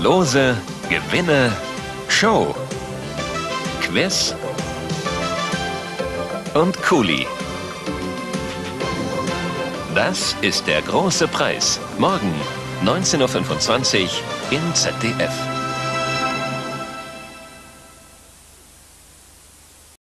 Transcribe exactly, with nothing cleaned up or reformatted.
Lose, Gewinne, Show, Quiz und Kuli. Das ist der große Preis. Morgen neunzehn Uhr fünfundzwanzig im Z D F.